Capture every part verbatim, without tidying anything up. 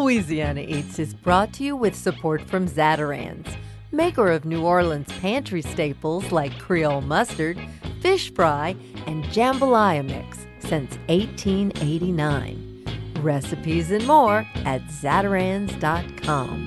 Louisiana Eats is brought to you with support from Zatarain's, maker of New Orleans pantry staples like Creole mustard, fish fry, and jambalaya mix since eighteen eighty-nine. Recipes and more at zatarains dot com.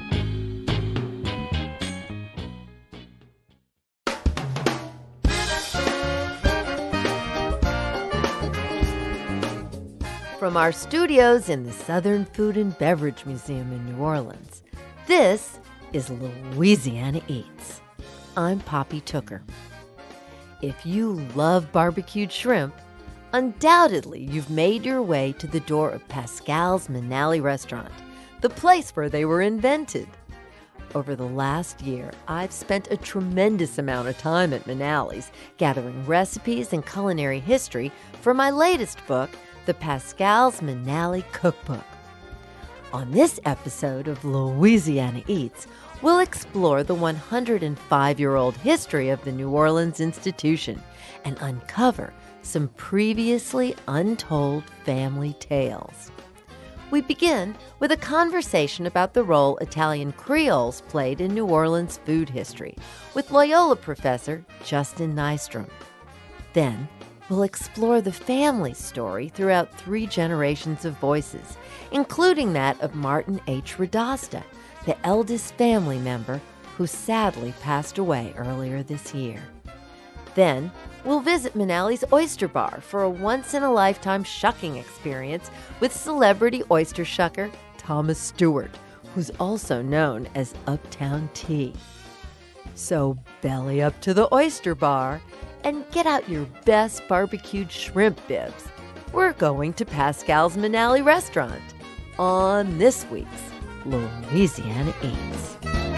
From our studios in the Southern Food and Beverage Museum in New Orleans, this is Louisiana Eats. I'm Poppy Tooker. If you love barbecued shrimp, undoubtedly you've made your way to the door of Pascal's Manale restaurant, the place where they were invented. Over the last year, I've spent a tremendous amount of time at Manales, gathering recipes and culinary history for my latest book, the Pascal's Manale Cookbook. On this episode of Louisiana Eats, we'll explore the one hundred five-year-old history of the New Orleans institution and uncover some previously untold family tales. We begin with a conversation about the role Italian Creoles played in New Orleans food history with Loyola professor Justin Nystrom. Then, we'll explore the family story throughout three generations of voices, including that of Martin H. Radosta, the eldest family member who sadly passed away earlier this year. Then, we'll visit Manale's Oyster Bar for a once-in-a-lifetime shucking experience with celebrity oyster shucker Thomas Stewart, who's also known as Uptown T. So belly up to the Oyster Bar and get out your best barbecued shrimp bibs. We're going to Pascal's Manale restaurant on this week's Louisiana Eats.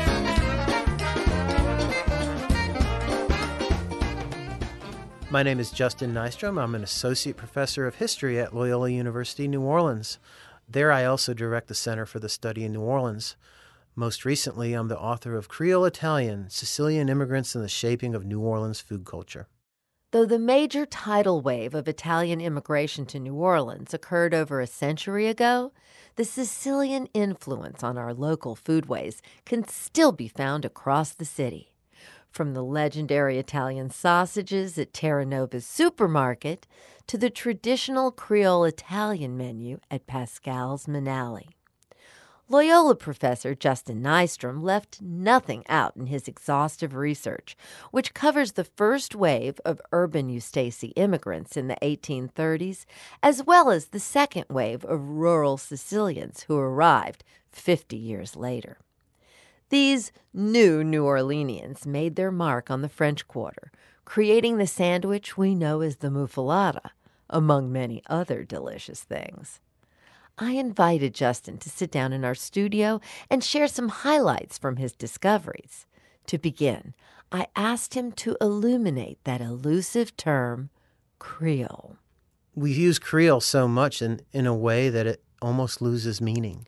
My name is Justin Nystrom. I'm an associate professor of history at Loyola University, New Orleans. There I also direct the Center for the Study in New Orleans. Most recently, I'm the author of Creole Italian, Sicilian Immigrants and the Shaping of New Orleans Food Culture. Though the major tidal wave of Italian immigration to New Orleans occurred over a century ago, the Sicilian influence on our local foodways can still be found across the city. From the legendary Italian sausages at Terra Nova's supermarket to the traditional Creole Italian menu at Pascal's Manale. Loyola professor Justin Nystrom left nothing out in his exhaustive research, which covers the first wave of urban Ustasi immigrants in the eighteen thirties, as well as the second wave of rural Sicilians who arrived fifty years later. These new New Orleanians made their mark on the French Quarter, creating the sandwich we know as the muffaletta, among many other delicious things. I invited Justin to sit down in our studio and share some highlights from his discoveries. To begin, I asked him to illuminate that elusive term, Creole. We use Creole so much in, in a way that it almost loses meaning.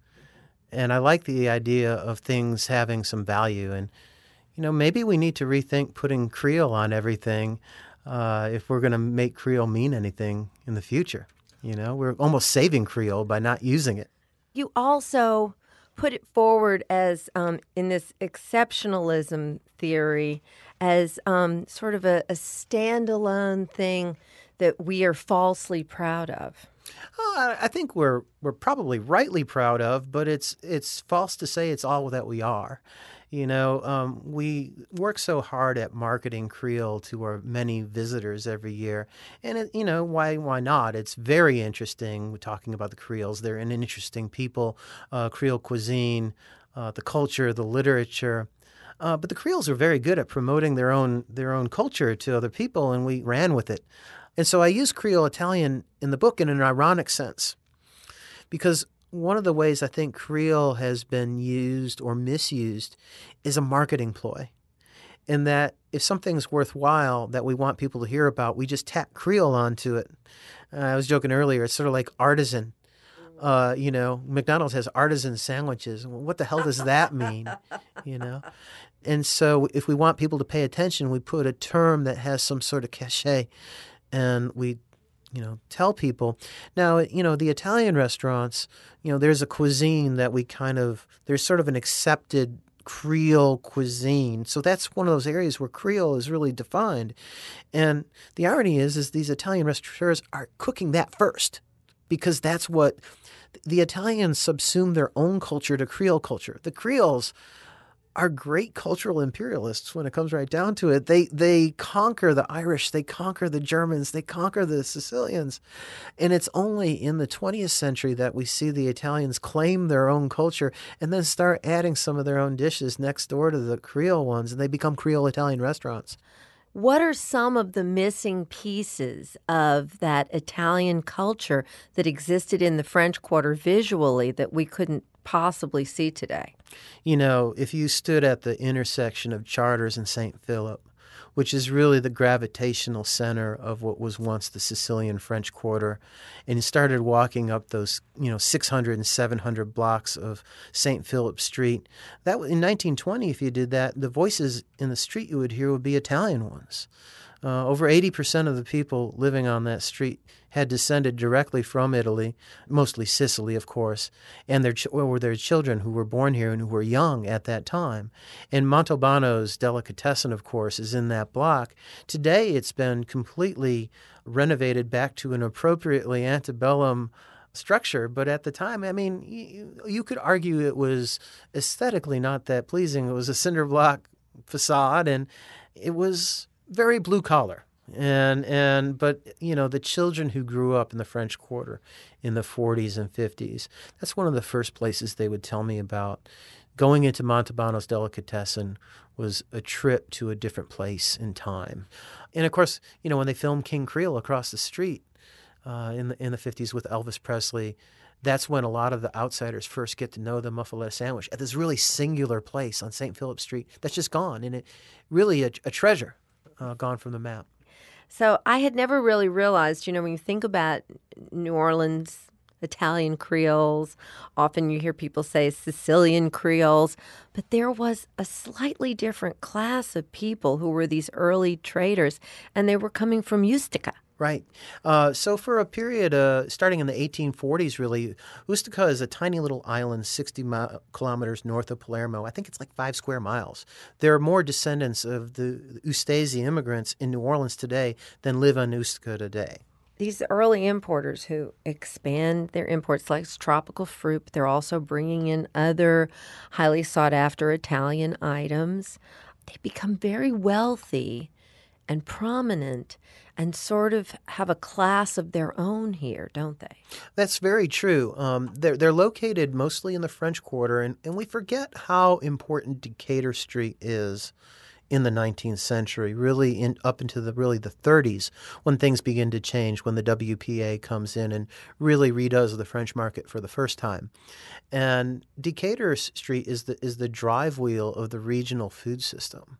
And I like the idea of things having some value. And, you know, maybe we need to rethink putting Creole on everything uh, if we're going to make Creole mean anything in the future. You know, we're almost saving Creole by not using it. You also put it forward as, um, in this exceptionalism theory, as um, sort of a, a standalone thing that we are falsely proud of. Oh, I think we're we're probably rightly proud of, but it's it's false to say it's all that we are. You know, um, we work so hard at marketing Creole to our many visitors every year. And, it, you know, why why not? It's very interesting. We're talking about the Creoles. They're an interesting people, uh, Creole cuisine, uh, the culture, the literature. Uh, but the Creoles are very good at promoting their own their own culture to other people, and we ran with it. And so I use Creole Italian in the book in an ironic sense, because one of the ways I think Creole has been used or misused is a marketing ploy, in that if something's worthwhile that we want people to hear about, we just tack Creole onto it. Uh, I was joking earlier, it's sort of like artisan. Uh, you know, McDonald's has artisan sandwiches. What the hell does that mean? You know? And so if we want people to pay attention, we put a term that has some sort of cachet, and we you know, tell people. Now, you know, the Italian restaurants, you know, there's a cuisine that we kind of, there's sort of an accepted Creole cuisine. So that's one of those areas where Creole is really defined. And the irony is, is these Italian restaurateurs are cooking that first because that's what the Italians subsume their own culture to Creole culture. The Creoles are great cultural imperialists when it comes right down to it. They they conquer the Irish, they conquer the Germans, they conquer the Sicilians. And it's only in the twentieth century that we see the Italians claim their own culture and then start adding some of their own dishes next door to the Creole ones, and they become Creole Italian restaurants. What are some of the missing pieces of that Italian culture that existed in the French Quarter visually that we couldn't possibly see today? You know, if you stood at the intersection of Chartres and Saint Philip, which is really the gravitational center of what was once the Sicilian French Quarter, and you started walking up those, you know, six hundred and seven hundred blocks of Saint Philip Street, that in nineteen twenty, if you did that, the voices in the street you would hear would be Italian ones. Uh, over eighty percent of the people living on that street had descended directly from Italy, mostly Sicily, of course, and their ch- or their children who were born here and who were young at that time. And Montalbano's delicatessen, of course, is in that block. Today, it's been completely renovated back to an appropriately antebellum structure, but at the time, I mean, you, you could argue it was aesthetically not that pleasing. It was a cinder block facade, and it was very blue collar. And and but you know, the children who grew up in the French Quarter in the forties and fifties, that's one of the first places they would tell me about. Going into Montalbano's delicatessen was a trip to a different place in time. And of course, you know, when they filmed King Creole across the street uh, in the in the fifties with Elvis Presley, that's when a lot of the outsiders first get to know the muffaletta sandwich at this really singular place on Saint Philip Street that's just gone, and it really a, a treasure uh, gone from the map. So I had never really realized, you know, when you think about New Orleans, Italian Creoles, often you hear people say Sicilian Creoles, but there was a slightly different class of people who were these early traders, and they were coming from Ustica. Right. Uh, so for a period uh, starting in the eighteen forties, really, Ustica is a tiny little island sixty mi- kilometers north of Palermo. I think it's like five square miles. There are more descendants of the Ustesi immigrants in New Orleans today than live on Ustica today. These early importers who expand their imports like tropical fruit, but they're also bringing in other highly sought-after Italian items. They become very wealthy and prominent and sort of have a class of their own here, don't they? That's very true. Um, they're, they're located mostly in the French Quarter, and, and we forget how important Decatur Street is in the nineteenth century, really in, up into the really the thirties, when things begin to change, when the W P A comes in and really redoes the French market for the first time. And Decatur Street is the is the drive wheel of the regional food system.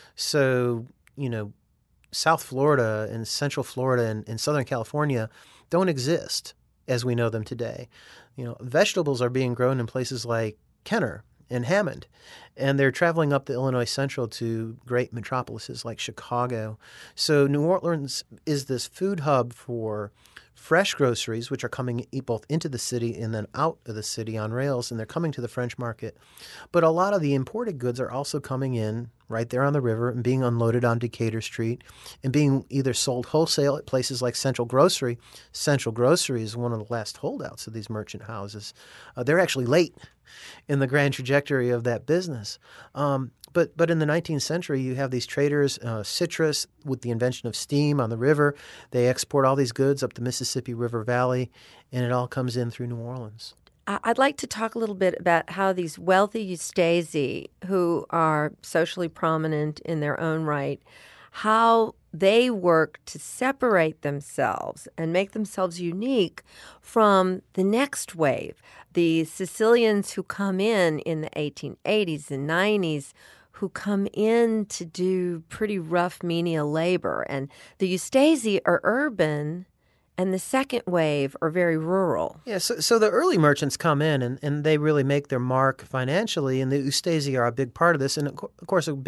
So, you know, South Florida and Central Florida and, and Southern California don't exist as we know them today. You know, vegetables are being grown in places like Kenner and Hammond, and they're traveling up the Illinois Central to great metropolises like Chicago. So New Orleans is this food hub for fresh groceries, which are coming both into the city and then out of the city on rails, and they're coming to the French market. But a lot of the imported goods are also coming in right there on the river and being unloaded on Decatur Street and being either sold wholesale at places like Central Grocery. Central Grocery is one of the last holdouts of these merchant houses. Uh, they're actually late in the grand trajectory of that business. Um, but but in the nineteenth century, you have these traders, uh, citrus, with the invention of steam on the river. They export all these goods up the Mississippi River Valley, and it all comes in through New Orleans. I'd like to talk a little bit about how these wealthy Ustesi, who are socially prominent in their own right, how they work to separate themselves and make themselves unique from the next wave. The Sicilians who come in in the eighteen eighties and nineties, who come in to do pretty rough menial labor. And the Ustesi are urban, and the second wave are very rural. Yeah, so, so the early merchants come in and, and they really make their mark financially, and the Ustesi are a big part of this. And of course, a big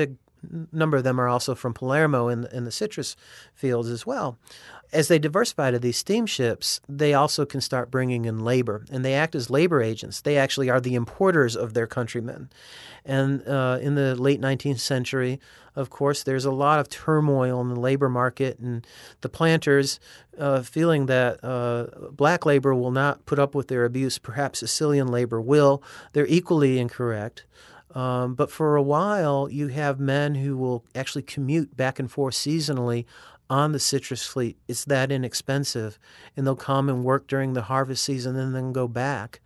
a number of them are also from Palermo in, in the citrus fields as well. As they diversify to these steamships, they also can start bringing in labor, and they act as labor agents. They actually are the importers of their countrymen. And uh, in the late nineteenth century, of course, there's a lot of turmoil in the labor market, and the planters, uh, feeling that uh, black labor will not put up with their abuse, perhaps Sicilian labor will. They're equally incorrect. Um, but for a while, you have men who will actually commute back and forth seasonally on the citrus fleet. It's that inexpensive, and they'll come and work during the harvest season and then go back.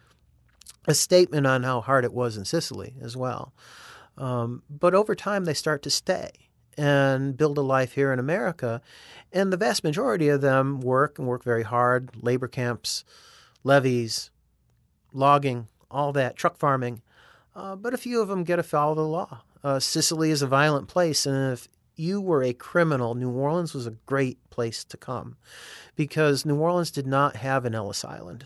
A statement on how hard it was in Sicily as well. Um, but over time, they start to stay and build a life here in America. And the vast majority of them work and work very hard, labor camps, levees, logging, all that, truck farming. Uh, but a few of them get afoul of the law. Uh, Sicily is a violent place, and if you were a criminal, New Orleans was a great place to come because New Orleans did not have an Ellis Island.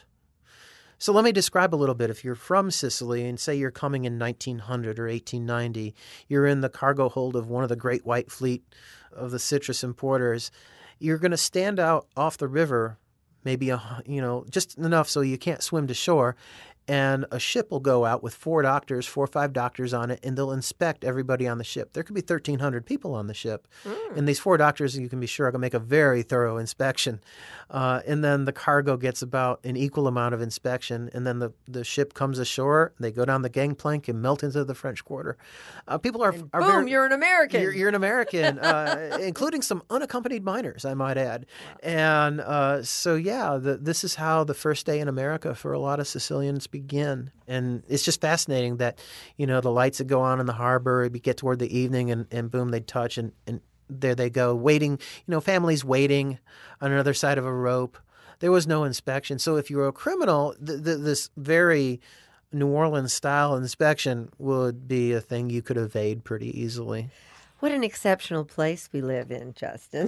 So let me describe a little bit. If you're from Sicily and say you're coming in nineteen hundred or eighteen ninety, you're in the cargo hold of one of the great white fleet of the citrus importers, you're going to stand out off the river, maybe a, you know, just enough so you can't swim to shore, and a ship will go out with four doctors, four or five doctors on it, and they'll inspect everybody on the ship. There could be thirteen hundred people on the ship. Mm. And these four doctors, you can be sure, are going to make a very thorough inspection. Uh, and then the cargo gets about an equal amount of inspection. And then the, the ship comes ashore, they go down the gangplank and melt into the French Quarter. Uh, people are, and are boom, very, you're an American. You're, you're an American, uh, including some unaccompanied minors, I might add. Wow. And uh, so, yeah, the, this is how the first day in America for a lot of Sicilians begin. And it's just fascinating that, you know, the lights would go on in the harbor, it'd get toward the evening, and, and boom, they'd touch, and, and there they go, waiting, you know, families waiting on another side of a rope. There was no inspection. So if you were a criminal, th- th- this very New Orleans-style inspection would be a thing you could evade pretty easily. What an exceptional place we live in, Justin.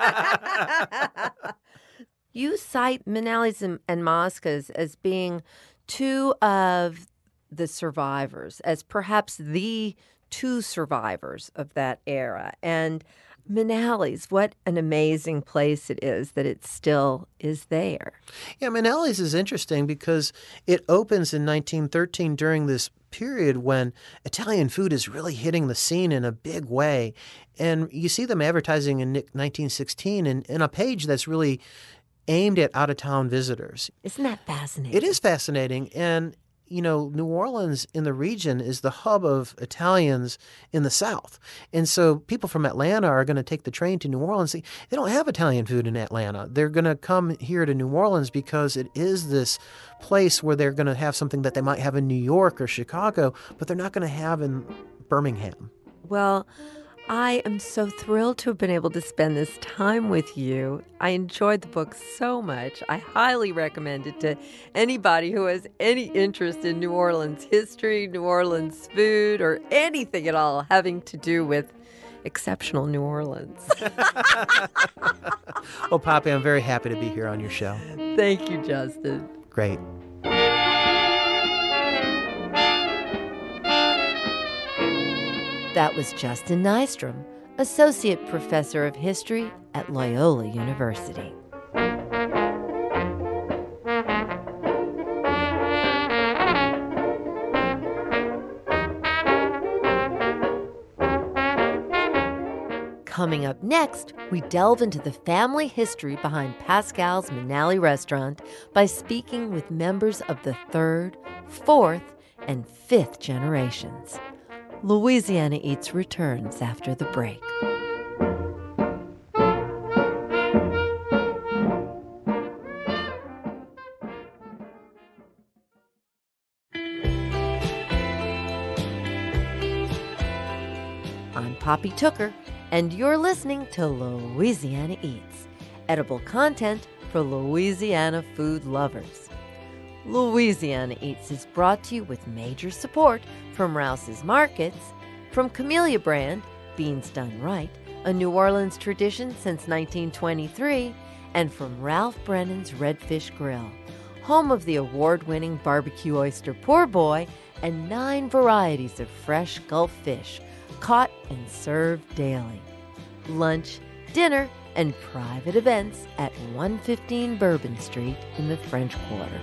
You cite Manales and, and Moscas as being two of the survivors, as perhaps the two survivors of that era. And Manales, what an amazing place it is that it still is there. Yeah, Manales is interesting because it opens in nineteen thirteen during this period when Italian food is really hitting the scene in a big way. And you see them advertising in nineteen sixteen in, in a page that's really aimed at out-of-town visitors. Isn't that fascinating? It is fascinating. And, you know, New Orleans in the region is the hub of Italians in the South. And so people from Atlanta are going to take the train to New Orleans. They don't have Italian food in Atlanta. They're going to come here to New Orleans because it is this place where they're going to have something that they might have in New York or Chicago, but they're not going to have in Birmingham. Well, I am so thrilled to have been able to spend this time with you. I enjoyed the book so much. I highly recommend it to anybody who has any interest in New Orleans history, New Orleans food, or anything at all having to do with exceptional New Orleans. Well, Poppy, I'm very happy to be here on your show. Thank you, Justin. Great. That was Justin Nystrom, Associate Professor of History at Loyola University. Coming up next, we delve into the family history behind Pascal's Manale restaurant by speaking with members of the third, fourth, and fifth generations. Louisiana Eats returns after the break. I'm Poppy Tooker, and you're listening to Louisiana Eats, edible content for Louisiana food lovers. Louisiana Eats is brought to you with major support from Rouse's Markets, from Camellia Brand, Beans Done Right, a New Orleans tradition since nineteen twenty-three, and from Ralph Brennan's Redfish Grill, home of the award-winning barbecue oyster poor boy and nine varieties of fresh Gulf fish, caught and served daily. Lunch, dinner, and private events at one fifteen Bourbon Street in the French Quarter.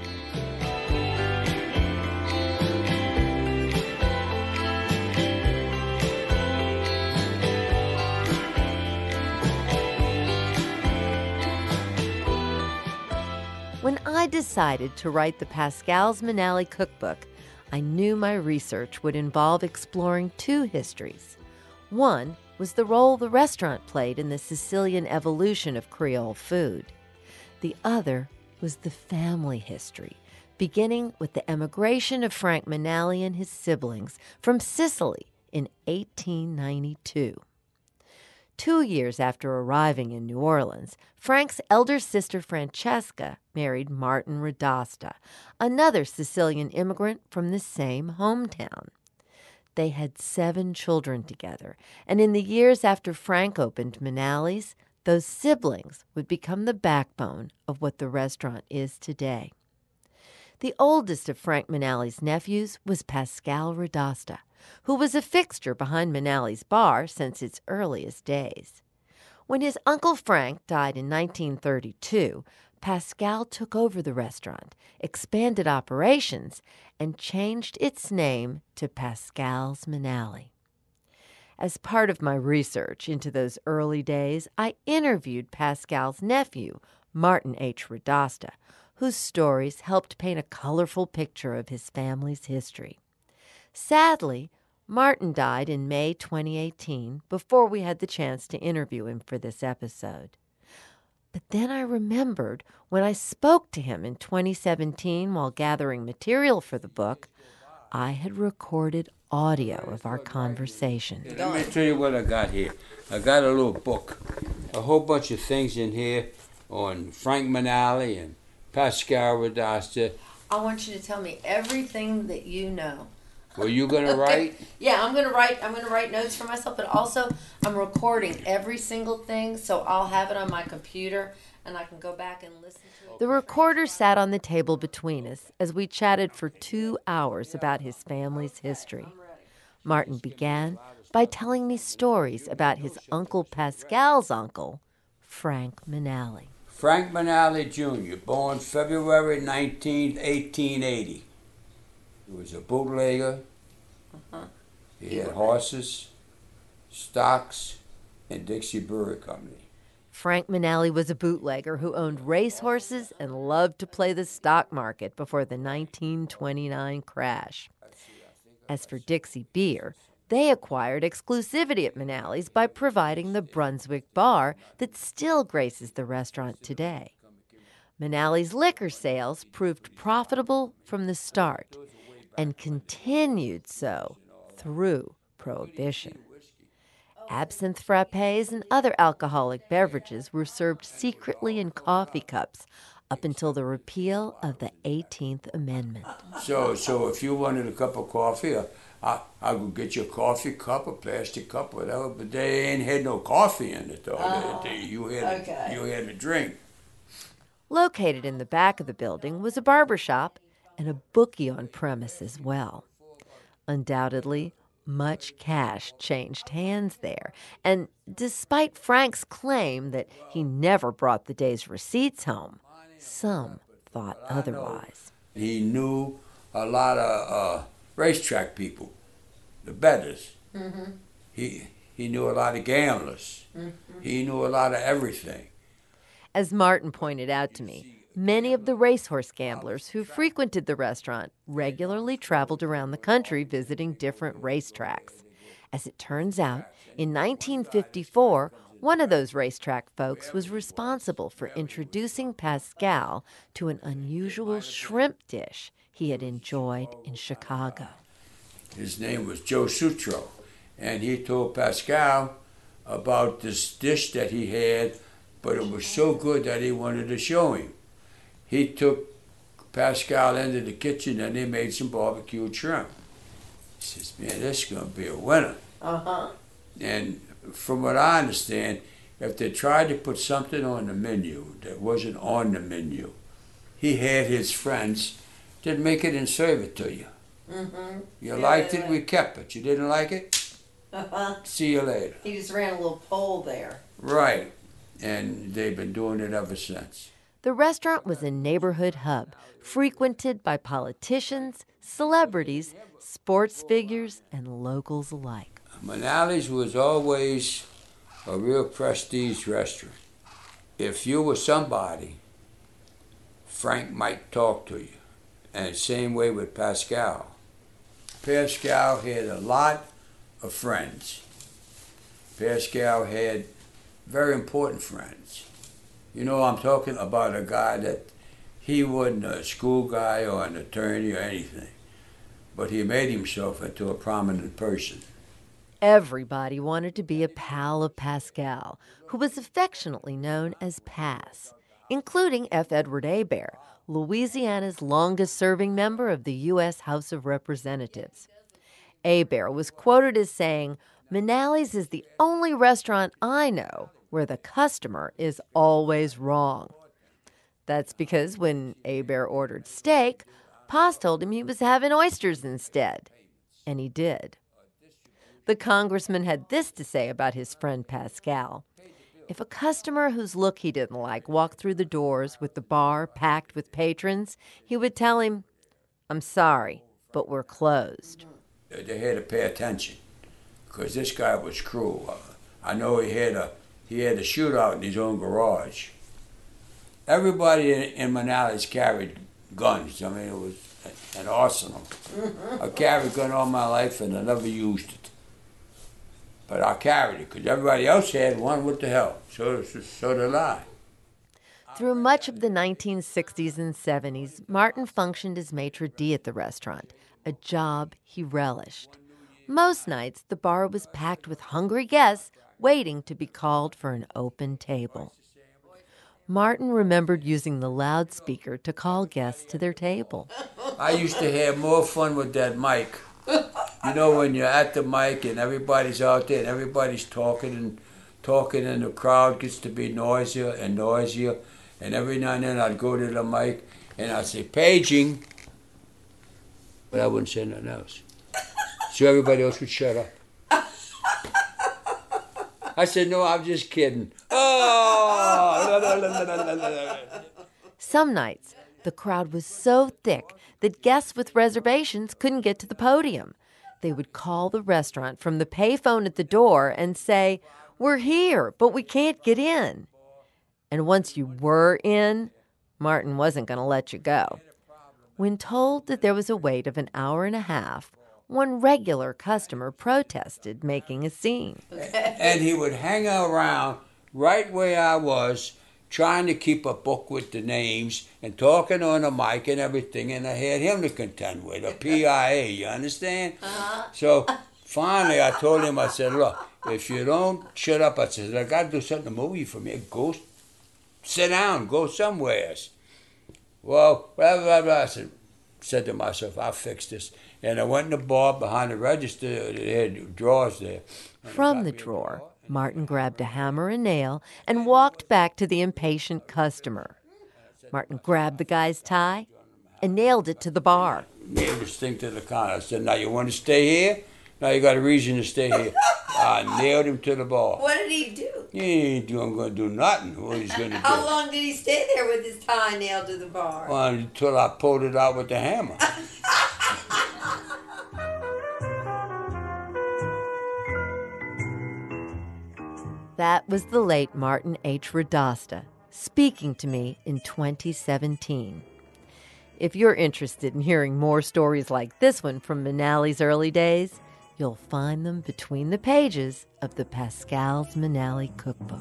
When I decided to write the Pascal's Manale Cookbook, I knew my research would involve exploring two histories. One was the role the restaurant played in the Sicilian evolution of Creole food. The other was the family history, beginning with the emigration of Frank Manale and his siblings from Sicily in eighteen ninety-two. Two years after arriving in New Orleans, Frank's elder sister Francesca married Martin Radosta, another Sicilian immigrant from the same hometown. They had seven children together, and in the years after Frank opened Manales, those siblings would become the backbone of what the restaurant is today. The oldest of Frank Manale's nephews was Pascal Radosta, who was a fixture behind Manale's bar since its earliest days. When his Uncle Frank died in nineteen thirty-two, Pascal took over the restaurant, expanded operations, and changed its name to Pascal's Manale. As part of my research into those early days, I interviewed Pascal's nephew, Martin H. Radosta, whose stories helped paint a colorful picture of his family's history. Sadly, Martin died in May twenty eighteen before we had the chance to interview him for this episode. But then I remembered when I spoke to him in twenty seventeen while gathering material for the book, I had recorded audio of our conversation. Let me tell you what I got here. I got a little book, a whole bunch of things in here on Frank Manale and Pascal Radosta. I want you to tell me everything that you know. Were you gonna write? Yeah, I'm gonna write. I'm gonna write notes for myself, but also I'm recording every single thing, so I'll have it on my computer, and I can go back and listen to it. The recorder sat on the table between us as we chatted for two hours about his family's history. Martin began by telling me stories about his Uncle Pascal's uncle, Frank Manale. Frank Manale Junior, born February nineteenth, eighteen eighty. He was a bootlegger. Uh-huh. He had horses, stocks, and Dixie Brewery Company. Frank Manale was a bootlegger who owned racehorses and loved to play the stock market before the nineteen twenty-nine crash. As for Dixie Beer, they acquired exclusivity at Manale's by providing the Brunswick bar that still graces the restaurant today. Manale's liquor sales proved profitable from the start and continued so through Prohibition. Absinthe frappés and other alcoholic beverages were served secretly in coffee cups up until the repeal of the eighteenth Amendment. So so if you wanted a cup of coffee, I, I, I would get you a coffee cup, a plastic cup, whatever, but they ain't had no coffee in it, though. Oh, they, they, you, had okay. a, you had a drink. Located in the back of the building was a barber shop and a bookie on premise as well. Undoubtedly, much cash changed hands there, and despite Frank's claim that he never brought the day's receipts home, some thought otherwise. He knew a lot of uh, racetrack people, the bettors. Mm-hmm. He, he knew a lot of gamblers. Mm-hmm. He knew a lot of everything. As Martin pointed out to me, many of the racehorse gamblers who frequented the restaurant regularly traveled around the country visiting different racetracks. As it turns out, in nineteen fifty-four, one of those racetrack folks was responsible for introducing Pascal to an unusual shrimp dish he had enjoyed in Chicago. His name was Joe Sutro, and he told Pascal about this dish that he had, but it was so good that he wanted to show him. He took Pascal into the kitchen and they made some barbecued shrimp. He says, man, this is going to be a winner. Uh-huh. And from what I understand, if they tried to put something on the menu that wasn't on the menu, he had his friends that make it and serve it to you. Mm-hmm. You yeah, liked it, we kept it. You didn't like it, See you later. He just ran a little pole there. Right. And they've been doing it ever since. The restaurant was a neighborhood hub, frequented by politicians, celebrities, sports figures, and locals alike. Manales was always a real prestige restaurant. If you were somebody, Frank might talk to you. And same way with Pascal. Pascal had a lot of friends. Pascal had very important friends. You know, I'm talking about a guy that he wasn't a school guy or an attorney or anything, but he made himself into a prominent person. Everybody wanted to be a pal of Pascal, who was affectionately known as Pass, including F. Edward Hebert, Louisiana's longest-serving member of the U S House of Representatives. Hebert was quoted as saying, "Manales is the only restaurant I know where the customer is always wrong." That's because when Hebert ordered steak, Pass told him he was having oysters instead. And he did. The congressman had this to say about his friend Pascal. If a customer whose look he didn't like walked through the doors with the bar packed with patrons, he would tell him, "I'm sorry, but we're closed." They had to pay attention because this guy was cruel. I know he had a he had a shootout in his own garage. Everybody in, in Manales carried guns. I mean, it was an arsenal. I carried a gun all my life and I never used it. But I carried it because everybody else had one. What the hell? So, so, so did I. Through much of the nineteen sixties and seventies, Martin functioned as maitre d' at the restaurant, a job he relished. Most nights, the bar was packed with hungry guests waiting to be called for an open table. Martin remembered using the loudspeaker to call guests to their table. I used to have more fun with that mic. You know, when you're at the mic and everybody's out there and everybody's talking and talking and the crowd gets to be noisier and noisier. And every now and then I'd go to the mic and I'd say, "Paging," but I wouldn't say nothing else. So everybody else would shut up. I said, "No, I'm just kidding." Oh! Some nights, the crowd was so thick that guests with reservations couldn't get to the podium. They would call the restaurant from the payphone at the door and say, "We're here, but we can't get in." And once you were in, Martin wasn't going to let you go. When told that there was a wait of an hour and a half, one regular customer protested, making a scene. And he would hang around right where I was, trying to keep a book with the names and talking on the mic and everything, and I had him to contend with, a P I A, you understand? Uh-huh. So finally I told him, I said, "Look, if you don't shut up," I said, "I got to do something to move you from here. Go sit down, go somewhere." Well, blah, blah, blah. I said, said to myself, "I'll fix this." And I went in the bar behind the register, they had drawers there. From the drawer, Martin grabbed a hammer and nail and walked back to the impatient customer. Martin grabbed the guy's tie and nailed it to the bar. Nailed this thing to the counter. I said, "Now you want to stay here? Now you got a reason to stay here." I nailed him to the bar. What did he do? He ain't doing, going to do nothing. What he's going to do? How long did he stay there with his tie nailed to the bar? Well, until I pulled it out with the hammer. That was the late Martin H. Radostas, speaking to me in twenty seventeen. If you're interested in hearing more stories like this one from Manale's early days, you'll find them between the pages of the Pascal's Manale Cookbook.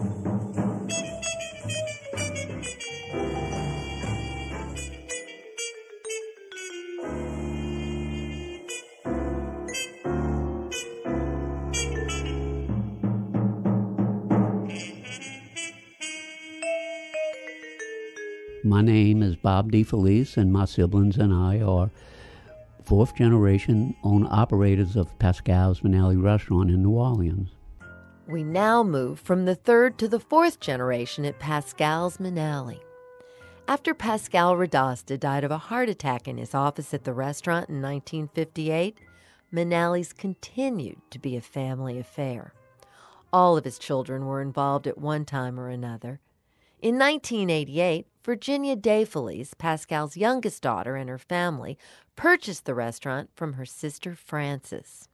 My name is Bob Defelice, and my siblings and I are fourth generation owner-operators of Pascal's Manale restaurant in New Orleans. We now move from the third to the fourth generation at Pascal's Manale. After Pascal Radostas died of a heart attack in his office at the restaurant in nineteen fifty-eight, Manales continued to be a family affair. All of his children were involved at one time or another. In nineteen eighty-eight, Virginia Defelice, Pascal's youngest daughter, and her family purchased the restaurant from her sister Frances.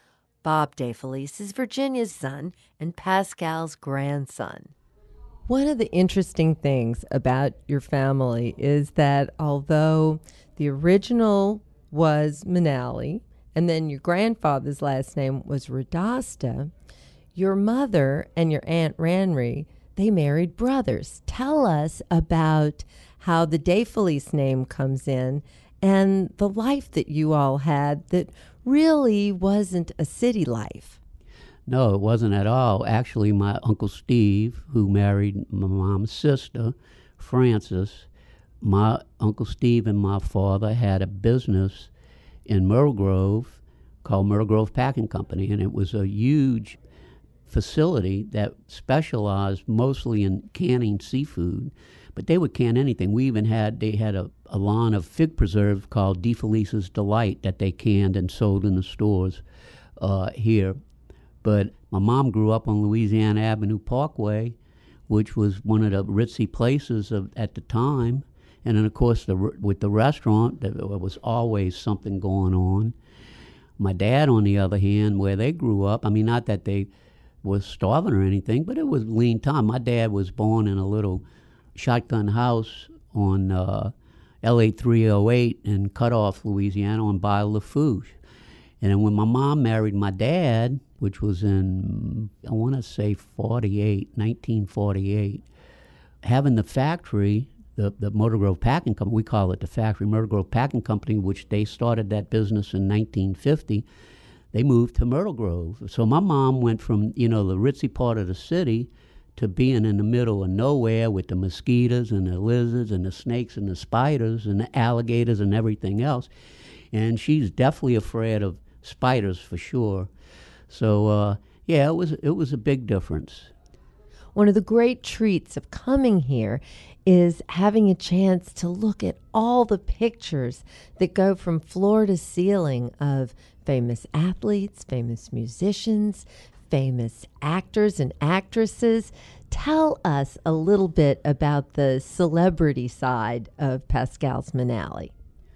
Bob Defelice is Virginia's son and Pascal's grandson. One of the interesting things about your family is that although the original was Manale, and then your grandfather's last name was Radostas, your mother and your Aunt Ranry, they married brothers. Tell us about how the Defelice name comes in and the life that you all had that really wasn't a city life. No, it wasn't at all. Actually, my Uncle Steve, who married my mom's sister, Frances, my Uncle Steve and my father had a business in Myrtle Grove called Myrtle Grove Packing Company, and it was a huge facility that specialized mostly in canning seafood, but they would can anything. We even had, they had a, a line of fig preserves called Defelice's Delight that they canned and sold in the stores uh, here. But my mom grew up on Louisiana Avenue Parkway, which was one of the ritzy places of, at the time. And then, of course, the, with the restaurant, there was always something going on. My dad, on the other hand, where they grew up, I mean, not that they was starving or anything, but it was lean time. My dad was born in a little shotgun house on uh, L A three oh eight in Cutoff, Louisiana, on Bayou Lafourche. And then when my mom married my dad, which was in, I want to say forty-eight, nineteen forty-eight, having the factory, the, the Myrtle Grove Packing Company, we call it the factory, Myrtle Grove Packing Company, which they started that business in nineteen fifty, they moved to Myrtle Grove. So my mom went from, you know, the ritzy part of the city to being in the middle of nowhere with the mosquitoes and the lizards and the snakes and the spiders and the alligators and everything else. And she's definitely afraid of spiders for sure. So, uh, yeah, it was it was a big difference. One of the great treats of coming here is having a chance to look at all the pictures that go from floor to ceiling of famous athletes, famous musicians, famous actors and actresses. Tell us a little bit about the celebrity side of Pascal's Manale.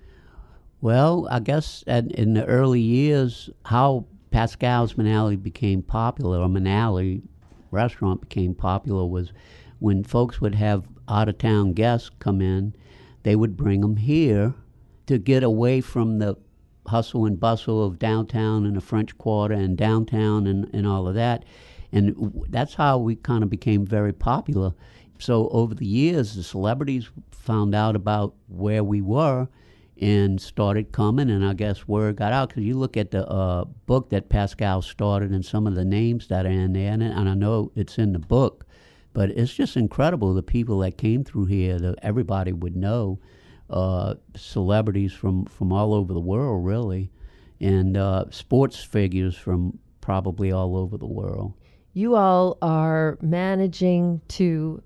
Well, I guess at, in the early years, how Pascal's Manale became popular, or Manale restaurant became popular, was when folks would have out-of-town guests come in, they would bring them here to get away from the hustle and bustle of downtown and the French Quarter and downtown and, and all of that. And w- that's how we kind of became very popular. So over the years, the celebrities found out about where we were and started coming, and I guess word got out, because you look at the uh, book that Pascal started and some of the names that are in there, and, and I know it's in the book, but it's just incredible, the people that came through here, that everybody would know, uh, celebrities from, from all over the world, really, and uh, sports figures from probably all over the world. You all are managing to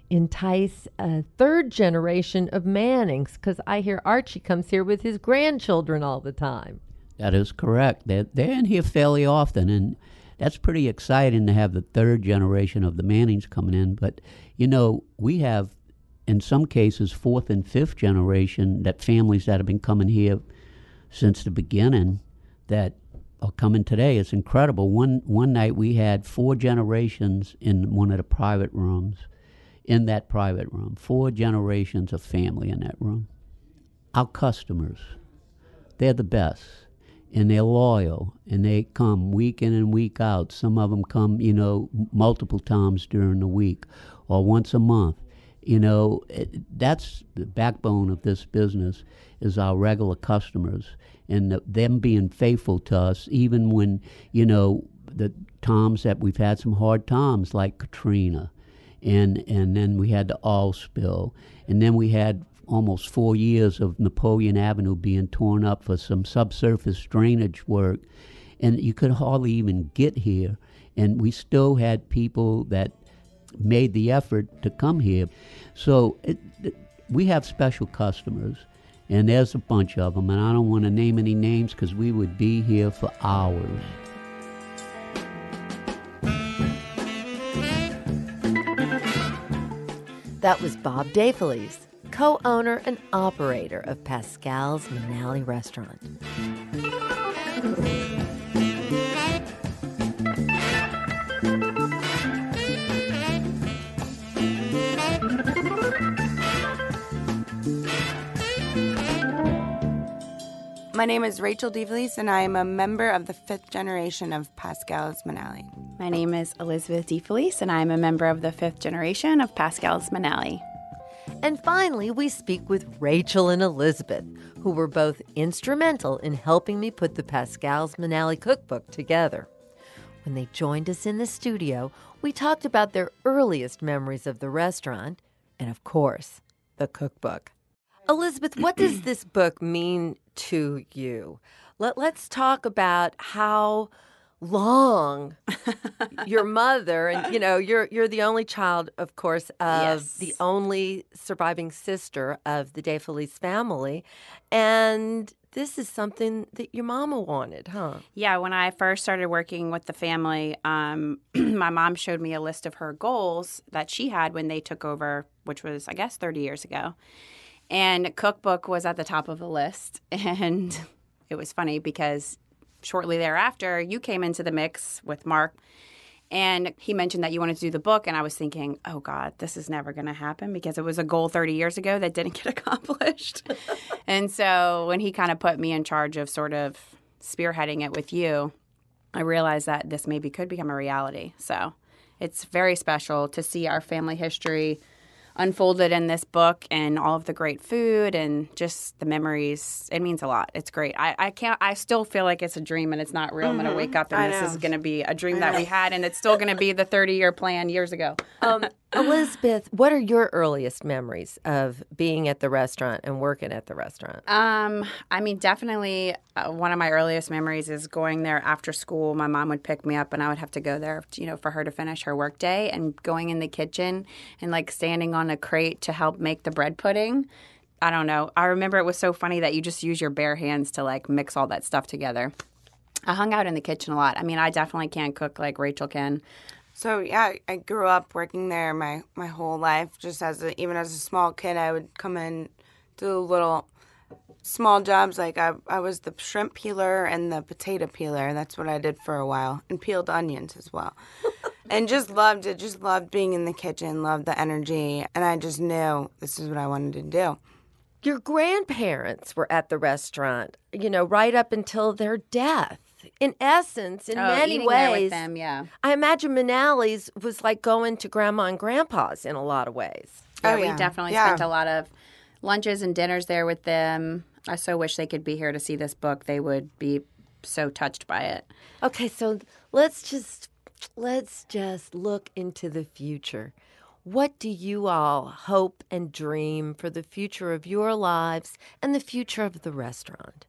entice a third generation of Mannings, because I hear Archie comes here with his grandchildren all the time. That is correct. They're, they're in here fairly often, and that's pretty exciting to have the third generation of the Mannings coming in. But, you know, we have, in some cases, fourth and fifth generation, that families that have been coming here since the beginning that are coming today. It's incredible. One, one night we had four generations in one of the private rooms. In that private room, four generations of family in that room. Our customers, they're the best, and they're loyal, and they come week in and week out. Some of them come, you know, multiple times during the week or once a month. You know, it, that's the backbone of this business, is our regular customers, and the, them being faithful to us, even when, you know, the times that we've had some hard times, like Katrina. And and then we had the oil spill. And then we had almost four years of Napoleon Avenue being torn up for some subsurface drainage work. And you could hardly even get here. And we still had people that made the effort to come here. So it, it, we have special customers. And there's a bunch of them, and I don't want to name any names because we would be here for hours. That was Bob Defelice, co-owner and operator of Pascal's Manale restaurant. My name is Rachel Defelice, and I am a member of the fifth generation of Pascal's Manale. My name is Elizabeth Defelice, and I am a member of the fifth generation of Pascal's Manale. And finally, we speak with Rachel and Elizabeth, who were both instrumental in helping me put the Pascal's Manale Cookbook together. When they joined us in the studio, we talked about their earliest memories of the restaurant and, of course, the cookbook. Elizabeth, what does this book mean to you? Let, let's talk about how long your mother, and you know, you're you're the only child, of course, of Yes. the only surviving sister of the Defelice family, and this is something that your mama wanted, huh? Yeah, when I first started working with the family, um, my mom showed me a list of her goals that she had when they took over, which was, I guess, thirty years ago. And cookbook was at the top of the list. And it was funny because shortly thereafter, you came into the mix with Mark. And he mentioned that you wanted to do the book. And I was thinking, oh, God, this is never going to happen because it was a goal thirty years ago that didn't get accomplished. And so when he kind of put me in charge of sort of spearheading it with you, I realized that this maybe could become a reality. So it's very special to see our family history unfolded in this book and all of the great food and just the memories. It means a lot. It's great. I, I can't, I still feel like it's a dream and it's not real. Mm-hmm. I'm going to wake up and I this know. is going to be a dream that we had and it's still going to be the thirty-year plan years ago. Um, Elizabeth, what are your earliest memories of being at the restaurant and working at the restaurant? Um, I mean, definitely uh, one of my earliest memories is going there after school. My mom would pick me up and I would have to go there, you know, for her to finish her work day and going in the kitchen and like standing on a crate to help make the bread pudding. I don't know. I remember it was so funny that you just use your bare hands to like mix all that stuff together. I hung out in the kitchen a lot. I mean, I definitely can't cook like Rachel can. So yeah, I grew up working there my, my whole life. Just as a, even as a small kid, I would come in, do little small jobs. Like I I was the shrimp peeler and the potato peeler. That's what I did for a while, and peeled onions as well. And just loved it. Just loved being in the kitchen. Loved the energy, and I just knew this is what I wanted to do. Your grandparents were at the restaurant, you know, right up until their death. In essence, in Oh, many eating there with ways, them, yeah. I imagine Manales was like going to Grandma and Grandpa's in a lot of ways. Yeah, Oh, we yeah. definitely Yeah. spent a lot of lunches and dinners there with them. I so wish they could be here to see this book. They would be so touched by it. Okay, so let's just let's just look into the future. What do you all hope and dream for the future of your lives and the future of the restaurant?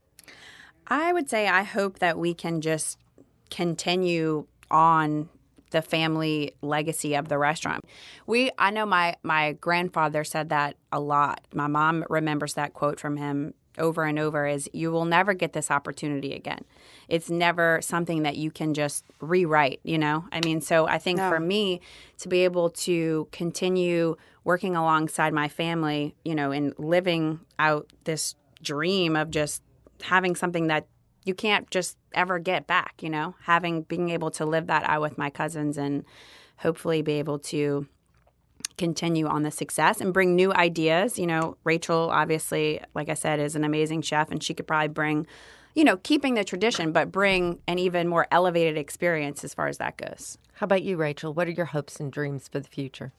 I would say I hope that we can just continue on the family legacy of the restaurant. We, I know my, my grandfather said that a lot. My mom remembers that quote from him over and over is, you will never get this opportunity again. It's never something that you can just rewrite, you know? I mean, so I think No. for me to be able to continue working alongside my family, you know, and living out this dream of just having something that you can't just ever get back, you know, having, being able to live that out with my cousins and hopefully be able to continue on the success and bring new ideas. You know, Rachel, obviously, like I said, is an amazing chef and she could probably bring, you know, keeping the tradition, but bring an even more elevated experience as far as that goes. How about you, Rachel? What are your hopes and dreams for the future?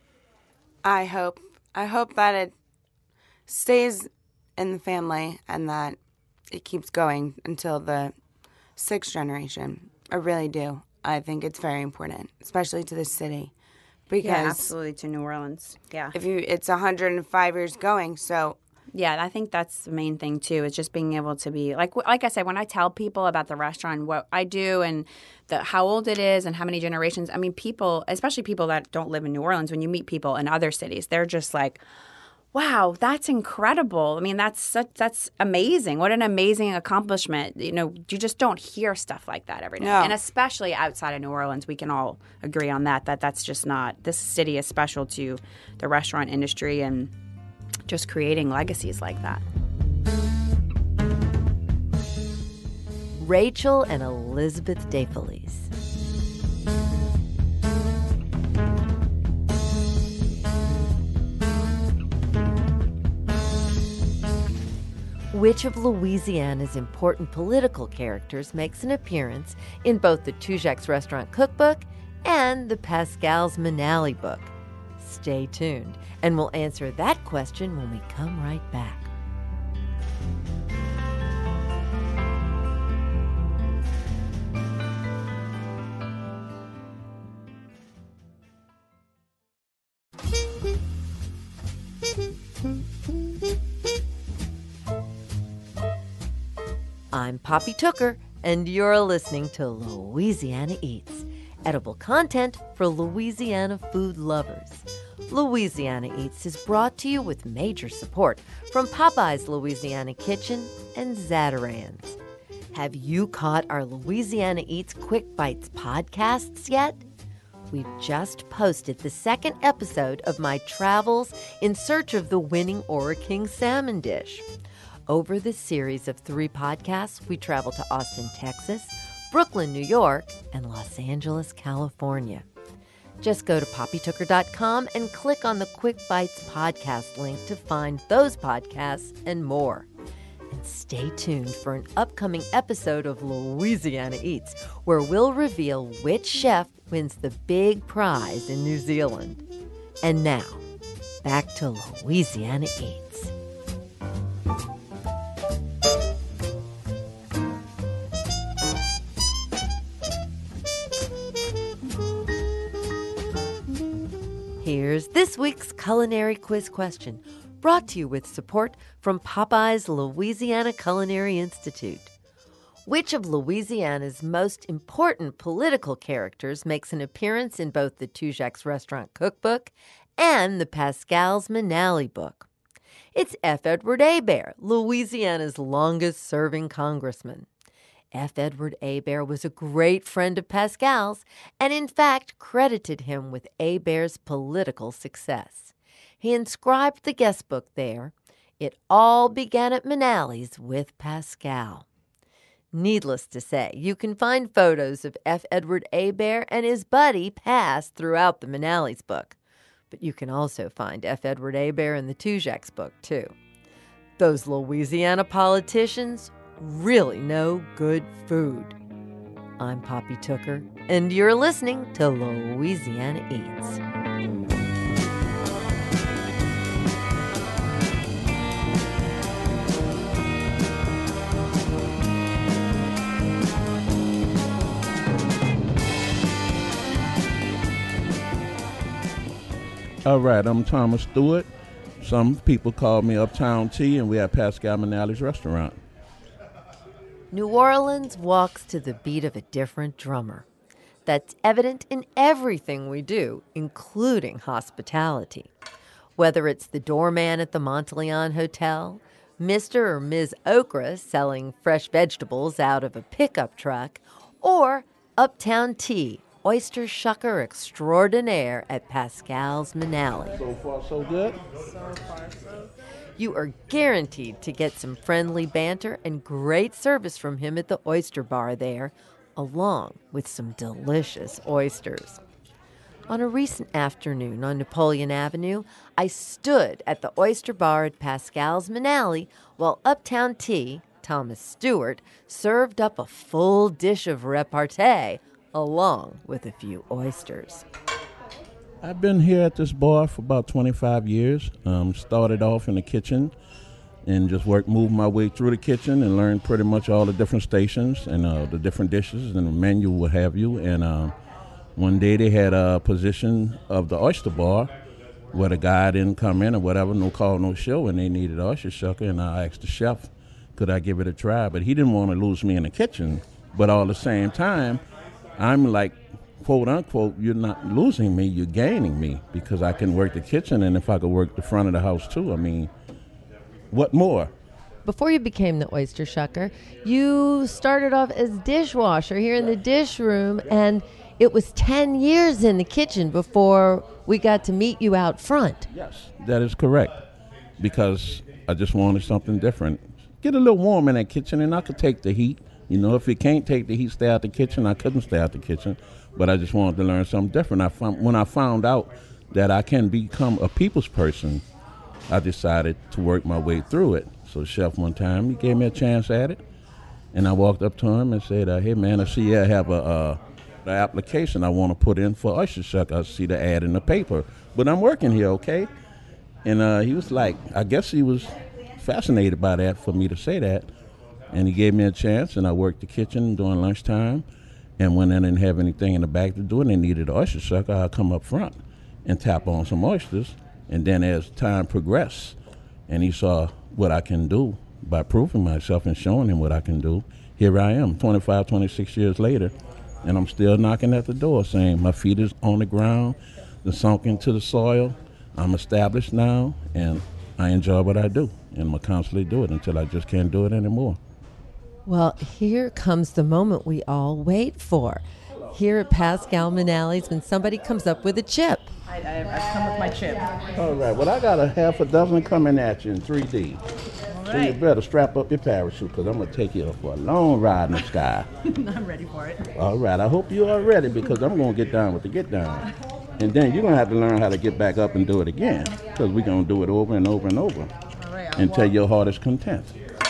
I hope I hope that it stays in the family and that it keeps going until the sixth generation. I really do. I think it's very important, especially to this city, because Yeah, absolutely, to New Orleans. Yeah. if you, it's one hundred five years going. So Yeah, I think that's the main thing too. Is just being able to be like, like I said, when I tell people about the restaurant, what I do, and the how old it is, and how many generations. I mean, people, especially people that don't live in New Orleans, when you meet people in other cities, they're just like, wow, that's incredible. I mean, that's such, that's amazing. What an amazing accomplishment. You know, you just don't hear stuff like that every day. No. And especially outside of New Orleans, we can all agree on that, that that's just not, this city is special to the restaurant industry and just creating legacies like that. Rachel and Elizabeth Defelice. Which of Louisiana's important political characters makes an appearance in both the Tujague's Restaurant Cookbook and the Pascal's Manale book? Stay tuned, and we'll answer that question when we come right back. I'm Poppy Tooker, and you're listening to Louisiana Eats, edible content for Louisiana food lovers. Louisiana Eats is brought to you with major support from Popeye's Louisiana Kitchen and Zatarain's. Have you caught our Louisiana Eats Quick Bites podcasts yet? We've just posted the second episode of my travels in search of the winning Ora King salmon dish. Over this series of three podcasts, we travel to Austin, Texas, Brooklyn, New York, and Los Angeles, California. Just go to poppy tooker dot com and click on the Quick Bites podcast link to find those podcasts and more. And stay tuned for an upcoming episode of Louisiana Eats, where we'll reveal which chef wins the big prize in New Zealand. And now, back to Louisiana Eats. Here's this week's culinary quiz question, brought to you with support from Popeye's Louisiana Culinary Institute. Which of Louisiana's most important political characters makes an appearance in both the Tujague's Restaurant Cookbook and the Pascal's Manale book? It's F. Edward Hebert, Louisiana's longest-serving congressman. F. Edward Hebert was a great friend of Pascal's and, in fact, credited him with Hebert's political success. He inscribed the guest book there, "It all began at Manales with Pascal." Needless to say, you can find photos of F. Edward Hebert and his buddy Pass throughout the Manales book. But you can also find F. Edward Hebert in the Tujague's book, too. Those Louisiana politicians really know good food. I'm Poppy Tooker, and you're listening to Louisiana Eats. All right, I'm Thomas Stewart. Some people call me Uptown T, and we have Pascal Manale's restaurant. New Orleans walks to the beat of a different drummer. That's evident in everything we do, including hospitality. Whether it's the doorman at the Monteleone Hotel, Mister or Miz Okra selling fresh vegetables out of a pickup truck, or Uptown T, oyster shucker extraordinaire at Pascal's Manale. So far, so good. You are guaranteed to get some friendly banter and great service from him at the oyster bar there, along with some delicious oysters. On a recent afternoon on Napoleon Avenue, I stood at the oyster bar at Pascal's Manale while Uptown T, Thomas Stewart, served up a full dish of repartee along with a few oysters. I've been here at this bar for about twenty-five years. Um, started off in the kitchen and just worked, moved my way through the kitchen and learned pretty much all the different stations and uh, the different dishes and the menu, what have you. And uh, one day they had a position of the oyster bar where the guy didn't come in or whatever, no call, no show, and they needed oyster shucker. And I asked the chef, could I give it a try? But he didn't want to lose me in the kitchen. But all at the same time, I'm like quote unquote, you're not losing me, you're gaining me, because I can work the kitchen, and if I could work the front of the house too, I mean, what more? Before you became the oyster shucker, you started off as dishwasher here in the dish room, and it was ten years in the kitchen before we got to meet you out front. Yes, that is correct, because I just wanted something different. Get a little warm in that kitchen, and I could take the heat. You know, if you can't take the heat, stay out the kitchen. I couldn't stay out the kitchen, but I just wanted to learn something different. I found, when I found out that I can become a people's person, I decided to work my way through it. So chef one time, he gave me a chance at it, and I walked up to him and said, uh, hey man, I see I have a uh, the application I want to put in for oyster shuck. I see the ad in the paper, but I'm working here, okay? And uh, he was like, I guess he was fascinated by that for me to say that, and he gave me a chance, and I worked the kitchen during lunchtime, and when I didn't have anything in the back to do and they needed an oyster shuck, I'd come up front and tap on some oysters, and then as time progressed, and he saw what I can do by proving myself and showing him what I can do, here I am, twenty-five, twenty-six years later, and I'm still knocking at the door saying my feet is on the ground, they're sunk into the soil, I'm established now, and I enjoy what I do, and I'm going to constantly do it until I just can't do it anymore. Well, here comes the moment we all wait for. Here at Pascal Manales, when somebody comes up with a chip. I, I, I've come with my chip. All right, well, I got a half a dozen coming at you in three D. All So right. you better strap up your parachute, because I'm going to take you for a long ride in the sky. I'm ready for it. All right, I hope you are ready, because I'm going to get down with the get down. And then you're going to have to learn how to get back up and do it again, because we're going to do it over and over and over All right, I'll until walk. your heart is content.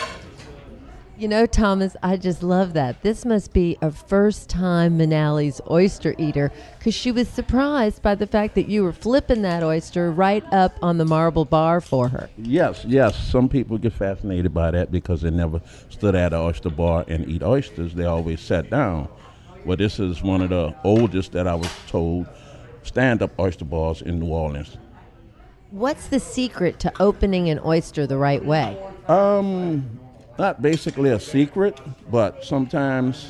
You know, Thomas, I just love that. This must be a first-time Manale's oyster eater, because she was surprised by the fact that you were flipping that oyster right up on the marble bar for her. Yes, yes, some people get fascinated by that because they never stood at an oyster bar and eat oysters. They always sat down. Well, this is one of the oldest that I was told stand-up oyster bars in New Orleans. What's the secret to opening an oyster the right way? Um, not basically a secret, but sometimes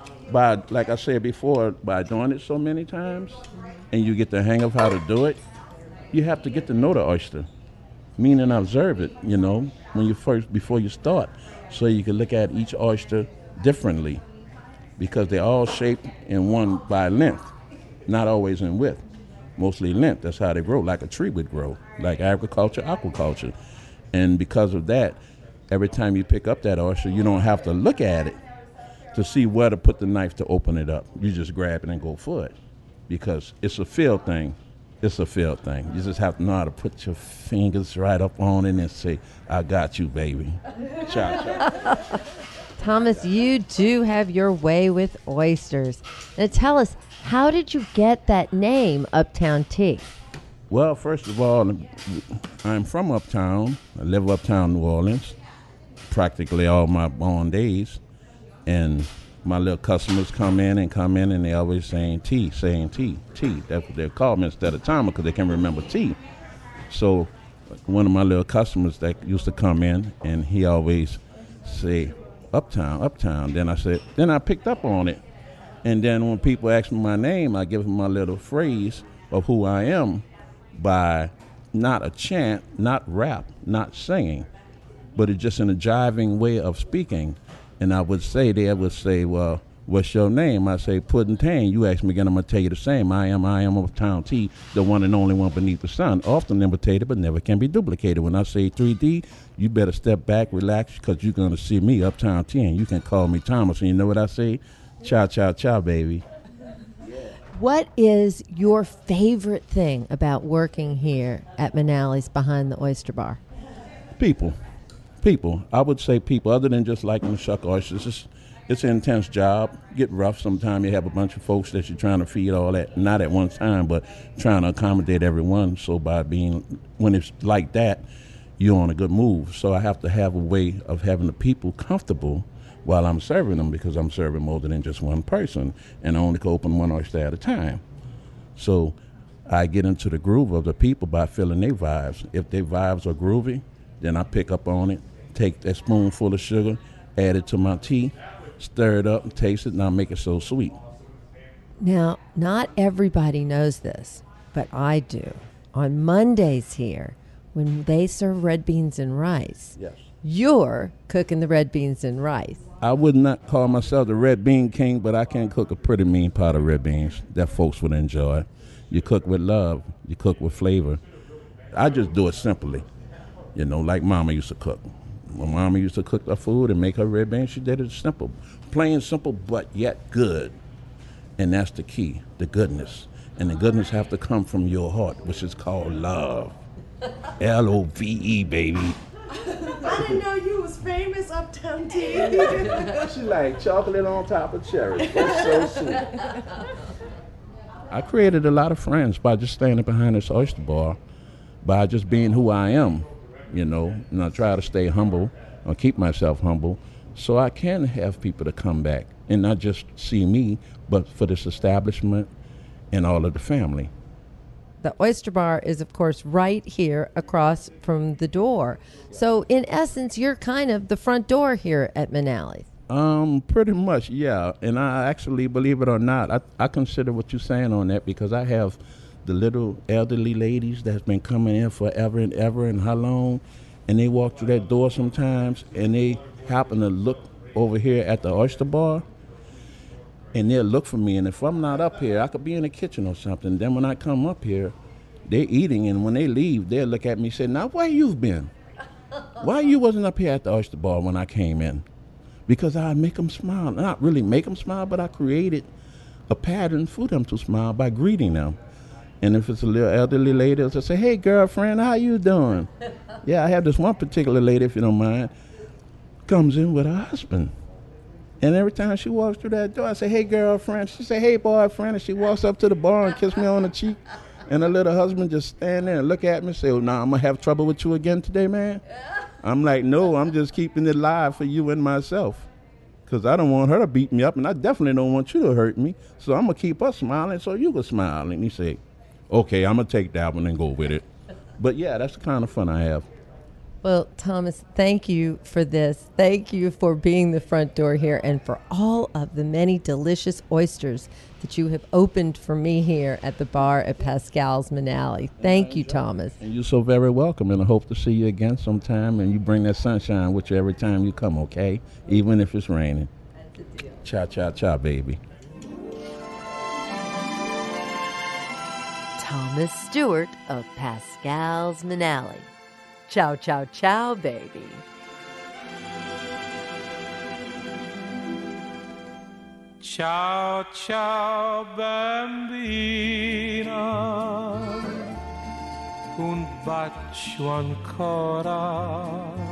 by, like I said before, by doing it so many times and you get the hang of how to do it, you have to get to know the oyster, meaning observe it, you know, when you first, before you start, so you can look at each oyster differently, because they're all shaped in one by length, not always in width, mostly length. That's how they grow, like a tree would grow, like agriculture, aquaculture. And because of that, every time you pick up that oyster, you don't have to look at it to see where to put the knife to open it up. You just grab it and go for it, because it's a feel thing. It's a feel thing. You just have to know how to put your fingers right up on it and say, I got you, baby. Ciao, ciao. Thomas, you do have your way with oysters. Now tell us, how did you get that name, Uptown T? Well, first of all, I'm from Uptown. I live uptown New Orleans practically all my born days. And my little customers come in and come in and they always saying T, saying T, T. That's what they call me instead of Thomas, because they can remember T. So one of my little customers that used to come in, and he always say, Uptown, Uptown. Then I said, then I picked up on it. And then when people ask me my name, I give them my little phrase of who I am by not a chant, not rap, not singing, but it's just in a jiving way of speaking. And I would say, they would say, well, what's your name? I say, Puddin' Tane. You ask me again, I'm going to tell you the same. I am, I am Uptown T, the one and only one beneath the sun. Often imitated, but never can be duplicated. When I say three D, you better step back, relax, because you're going to see me, Uptown T, and you can call me Thomas. And you know what I say? Ciao, ciao, ciao, baby. What is your favorite thing about working here at Manale's behind the oyster bar? People. People. I would say people, other than just liking to shuck oysters. It's, it's an intense job. Get rough sometimes. You have a bunch of folks that you're trying to feed all that, not at one time, but trying to accommodate everyone. So by being, when it's like that, you're on a good move. So I have to have a way of having the people comfortable while I'm serving them, because I'm serving more than just one person, and I only can open one oyster at a time. So I get into the groove of the people by feeling their vibes. If their vibes are groovy, then I pick up on it, take that spoonful of sugar, add it to my tea, stir it up, taste it, and I'll make it so sweet. Now, not everybody knows this, but I do. On Mondays here, when they serve red beans and rice, Yes. you're cooking the red beans and rice. I would not call myself the red bean king, but I can cook a pretty mean pot of red beans that folks would enjoy. You cook with love. You cook with flavor. I just do it simply, you know, like Mama used to cook. When Mama used to cook her food and make her red beans, she did it simple. Plain simple, but yet good. And that's the key, the goodness. And the goodness have to come from your heart, which is called love. L O V E, baby. I didn't know you was famous, Uptown T. She like chocolate on top of cherry. That's so sweet. I created a lot of friends by just standing behind this oyster bar, by just being who I am, you know, and I try to stay humble or keep myself humble so I can have people to come back and not just see me, but for this establishment and all of the family. The oyster bar is, of course, right here across from the door. So, in essence, you're kind of the front door here at Manales. Um, pretty much, yeah. And I actually, believe it or not, I, I consider what you're saying on that because I have the little elderly ladies that's been coming in forever and ever and how long, and they walk through that door sometimes and they happen to look over here at the oyster bar, and they'll look for me, and if I'm not up here, I could be in the kitchen or something. Then when I come up here, they're eating, and when they leave, they'll look at me and say, now, where you been? Why you wasn't up here at the oyster bar when I came in? Because I make them smile. Not really make them smile, but I created a pattern for them to smile by greeting them. And if it's a little elderly lady, they'll say, hey, girlfriend, how you doing? Yeah, I have this one particular lady, if you don't mind, comes in with her husband. And every time she walks through that door, I say, hey, girlfriend. She say, hey, boyfriend. And she walks up to the bar and kisses me on the cheek. And her little husband just stand there and look at me and say, oh, nah, I'm going to have trouble with you again today, man. I'm like, no, I'm just keeping it live for you and myself. Because I don't want her to beat me up, and I definitely don't want you to hurt me. So I'm going to keep her smiling so you can smile. And he say, okay, I'm going to take that one and go with it. But, yeah, that's the kind of fun I have. Well, Thomas, thank you for this. Thank you for being the front door here and for all of the many delicious oysters that you have opened for me here at the bar at Pascal's Manale. Thank you, Thomas. And you're so very welcome, and I hope to see you again sometime, and you bring that sunshine with you every time you come, okay? Even if it's raining. That's a deal. Cha, cha, cha, baby. Thomas Stewart of Pascal's Manale. Ciao, ciao, ciao, baby. Ciao, ciao, bambina, un bacio ancora,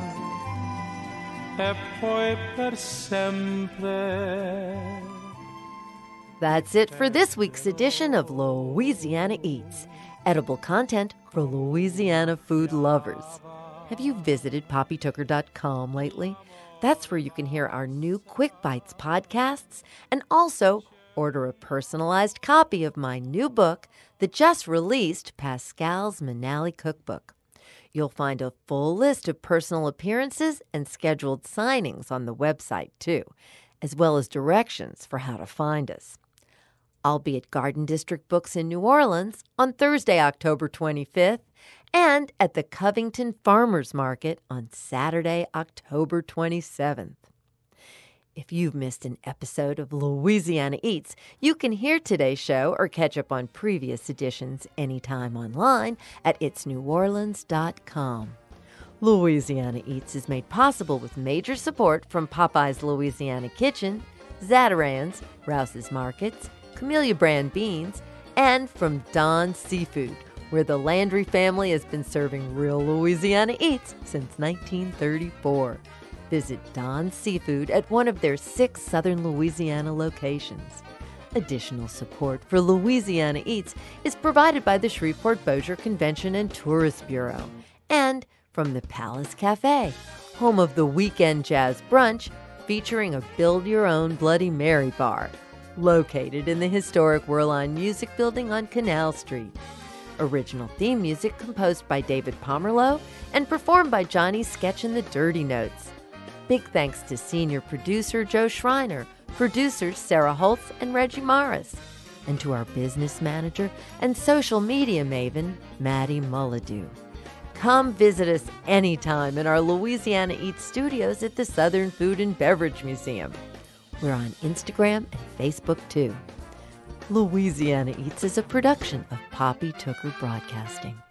e poi per sempre. That's it for this week's edition of Louisiana Eats, edible content for Louisiana food lovers. Have you visited poppy tooker dot com lately? That's where you can hear our new Quick Bites podcasts and also order a personalized copy of my new book, the just released Pascal's Manale Cookbook. You'll find a full list of personal appearances and scheduled signings on the website, too, as well as directions for how to find us. I'll be at Garden District Books in New Orleans on Thursday, October twenty-fifth, and at the Covington Farmers Market on Saturday, October twenty-seventh. If you've missed an episode of Louisiana Eats, you can hear today's show or catch up on previous editions anytime online at its new orleans dot com. Louisiana Eats is made possible with major support from Popeye's Louisiana Kitchen, Zatarain's, Rouse's Markets, Camellia Brand Beans, and from Don's Seafood, where the Landry family has been serving real Louisiana eats since nineteen thirty-four. Visit Don's Seafood at one of their six southern Louisiana locations. Additional support for Louisiana Eats is provided by the Shreveport-Bossier Convention and Tourist Bureau and from the Palace Cafe, home of the Weekend Jazz Brunch featuring a build-your-own Bloody Mary bar, located in the historic Werline Music Building on Canal Street. Original theme music composed by David Pomerleau and performed by Johnny Sketch and the Dirty Notes. Big thanks to senior producer Joe Schreiner, producers Sarah Holtz and Reggie Morris. and to our business manager and social media maven, Maddie Mullidew. Come visit us anytime in our Louisiana Eats studios at the Southern Food and Beverage Museum. We're on Instagram and Facebook, too. Louisiana Eats is a production of Poppy Tooker Broadcasting.